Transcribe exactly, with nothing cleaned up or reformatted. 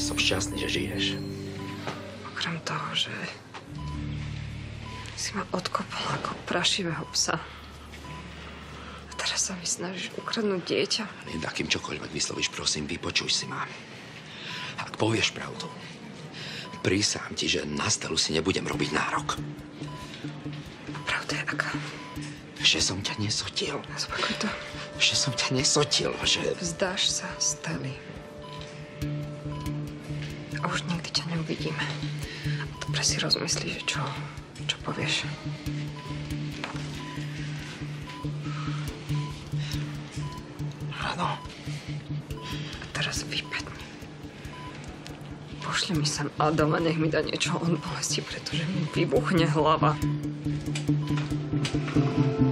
som šťastný, že žiješ. Okrem toho, že si ma odkopal ako prašivého psa. A teraz sa mi snažíš ukradnúť dieťa. Linda, kým čokoľvek vyslovíš, prosím, vypočuj si ma. Ak povieš pravdu, prísahám ti, že na Stelu si nebudem robiť nárok. Pravda je aká? Že som ťa nesotil. Zopakuj to. Že som ťa nesotil, že... Vzdáš sa Stely. A už nikdy ťa neuvidíme. Dobre si rozmyslí, že čo, čo povieš. Áno. A teraz vypadni. Pošli mi sem Adama, nech mi dá niečo od bolesti, pretože mi vybuchne hlava.